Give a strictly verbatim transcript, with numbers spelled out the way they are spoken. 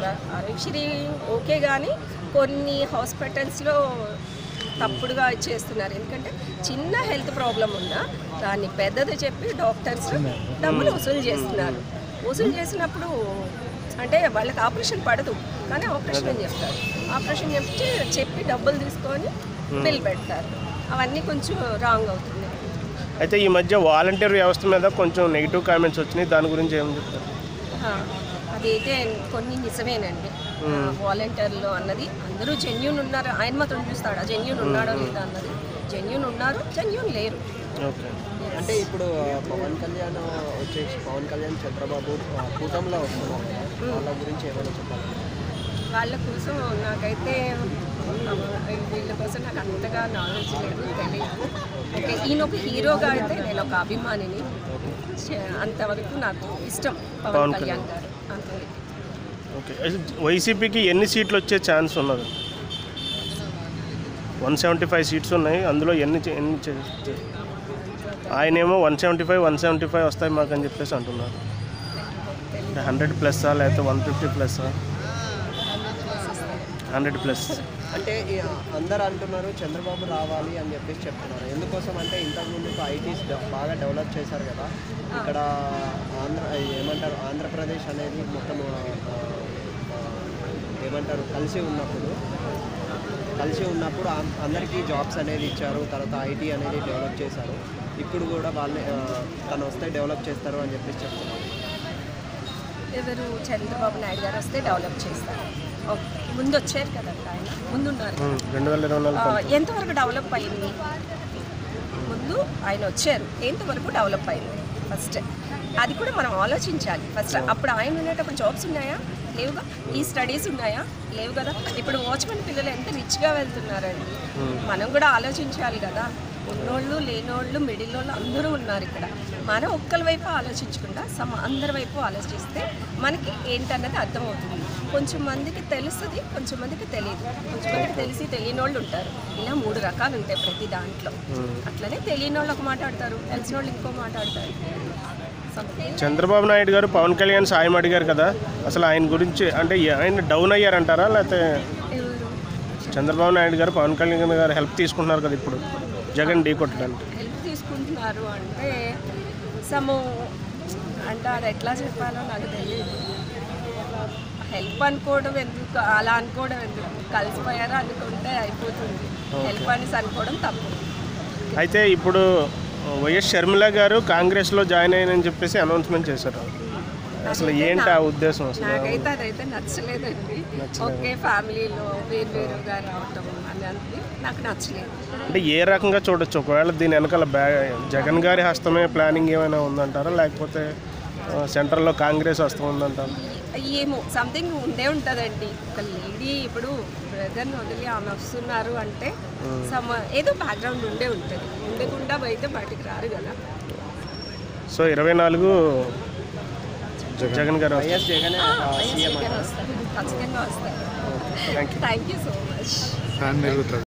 Aarogyasri okay, కానీ కొన్ని హాస్పిటల్స్లో తప్పుడుగా చేస్తున్నారు. ఎందుకంటే చిన్న హెల్త్ ప్రాబ్లం ఉన్నా దాన్ని పెద్దది చెప్పి డాక్టర్స్ డబ్బులు వసూలు చేస్తున్నారు. వసూలు చేసినప్పుడు అంటే వాళ్ళకి ఆపరేషన్ పడదు, కానీ ఆపరేషన్ అని చెప్తారు. ఆపరేషన్ చెప్పి చెప్పి డబ్బులు తీసుకొని బిల్ పెడతారు. అవన్నీ కొంచెం రాంగ్ అవుతుంది. అయితే ఈ మధ్య వాలంటీర్ వ్యవస్థ మీద కొంచెం నెగిటివ్ కామెంట్స్ వచ్చినాయి, దాని గురించి ఏమని చెప్తారు? అదైతే కొన్ని నిజమేనండి. వాలంటీర్లు అన్నది అందరూ జెన్యూన్ ఉన్నారు, ఆయన మాత్రం చూస్తాడా జెన్యూన్ ఉన్నాడో లేదా అన్నది. జెన్యూన్ ఉన్నారు, జెన్యూన్ లేరు. ఓకే, అంటే ఇప్పుడు పవన్ కళ్యాణ్ వచ్చేసి పవన్ కళ్యాణ్ చంద్రబాబు కూటమిలో వస్తున్నారు, వాళ్ళ గురించి ఏమైనా చెప్పాలి? వాళ్ళ కోసం నాకైతే వీళ్ళ కోసం నాకు అంతగా నాలెడ్జ్ లేదు, తెలియదు. ఓకే, ఈయన ఒక హీరోగా అయితే నేను ఒక అభిమానిని, అంతవరకు నాకు ఇష్టం పవన్ కళ్యాణ్ గారు. అంతే. ఓకే, వైసీపీకి ఎన్ని సీట్లు వచ్చే ఛాన్స్ ఉన్నది? వన్ సెవెంటీ ఫైవ్ సీట్స్ ఉన్నాయి, అందులో ఎన్ని ఎన్ని ఆయనేమో one seventy five one seventy five వస్తాయి మాకు అని చెప్పేసి అంటున్నారు. హండ్రెడ్ ప్లస్సా లేకపోతే వన్ ఫిఫ్టీ ప్లస్సా? Hundred plus. అంటే అందరు అంటున్నారు చంద్రబాబు రావాలి అని చెప్పేసి చెప్తున్నారు. ఎందుకోసం అంటే ఇంతకుముందు ఐటీస్ బాగా డెవలప్ చేశారు కదా, ఇక్కడ ఆంధ్ర ఏమంటారు ఆంధ్రప్రదేశ్ అనేది మొత్తం ఏమంటారు కలిసి ఉన్నప్పుడు కలిసి ఉన్నప్పుడు అందరికీ జాబ్స్ అనేది ఇచ్చారు. తర్వాత ఐటీ అనేది డెవలప్ చేశారు. ఇప్పుడు కూడా వాళ్ళే తను వస్తే డెవలప్ చేస్తారు అని చెప్పేసి చెప్తున్నారు. ఎవరు? చంద్రబాబు నాయుడు గారు వస్తే డెవలప్ చేస్తారు. ముందు వచ్చారు కదండి, ఆయన ముందున్నారు. ఎంతవరకు డెవలప్ అయింది? ముందు ఆయన వచ్చారు, ఎంతవరకు డెవలప్ అయింది ఫస్ట్ అది కూడా మనం ఆలోచించాలి. ఫస్ట్ అప్పుడు ఆయన ఉండేటప్పుడు జాబ్స్ ఉన్నాయా? లేవుగా. ఈ స్టడీస్ ఉన్నాయా? లేవు కదా. ఇప్పుడు వాచ్మెన్ పిల్లలు ఎంత రిచ్గా వెళ్తున్నారండి, మనం కూడా ఆలోచించాలి కదా. ఉన్నోళ్ళు లేనోళ్ళు మిడిల్ వాళ్ళు అందరూ ఉన్నారు ఇక్కడ. మనం ఒక్కరి వైపు ఆలోచించకుండా సమ అందరి వైపు ఆలోచిస్తే మనకి ఏంటన్నది అర్థమవుతుంది. కొంచెం మందికి తెలుస్తుంది, కొంచెం మందికి తెలియదు. కొంచెం మందికి తెలిసి తెలియని వాళ్ళు ఉంటారు. ఇలా మూడు రకాలు ఉంటాయి ప్రతి దాంట్లో. అట్లనే తెలియని వాళ్ళు ఒక మాట్లాడతారు, తెలిసిన వాళ్ళు ఇంకో మాట్లాడతారు. చంద్రబాబు నాయుడు గారు పవన్ కళ్యాణ్ సాయం అడిగారు కదా, అసలు ఆయన గురించి అంటే ఆయన డౌన్ అయ్యారంటారా? లేకపోతే చంద్రబాబు నాయుడు గారు పవన్ కళ్యాణ్ గారు హెల్ప్ తీసుకుంటున్నారు కదా ఇప్పుడు జగన్ ఢీ కొట్టడానికి? హెల్ప్ తీసుకుంటున్నారు అంటే సము అంటే అది ఎట్లా చెప్పాలో నాకు తెలియదు. హెల్ప్ అనుకోవడం ఎందుకు, అలా అనుకోవడం ఎందుకు, కలిసిపోయారా అనుకుంటే అయిపోతుంది. హెల్ప్ అనేసి అనుకోవడం తప్పు. అయితే ఇప్పుడు వైఎస్ షర్మిల గారు కాంగ్రెస్లో జాయిన్ అయ్యానని చెప్పేసి అనౌన్స్మెంట్ చేశారు. అసలు ఏంటి ఆ ఉద్దేశం? అసలు నాకైతే అదైతే నచ్చలేదండి. ఓకే, ఫ్యామిలీలో వేరువేరుగా రావటం అనేది నాకు నచ్చలేదు. అంటే ఏ రకంగా చూడొచ్చు? ఒకవేళ దీని వెనకాల బ్యా జగన్ గారి హస్తమే ప్లానింగ్ ఏమైనా ఉందంటారా, లేకపోతే సెంట్రల్లో కాంగ్రెస్ హస్తం ఉందంటారా? ఏమో సంథింగ్ ఉండే ఉంటుందండి. ఒక లేడీ ఇప్పుడు బ్రదర్ని వదిలి ఆమె వస్తున్నారు అంటే సమ ఏదో బ్యాక్గ్రౌండ్ ఉండే ఉంటుంది. ఉండకుండా అయితే బయటికి రారు కదా. సో ఇరవై నాలుగు జగన్ గారు జగన్ వస్తారు, ఖచ్చితంగా వస్తారు. Thank you so much.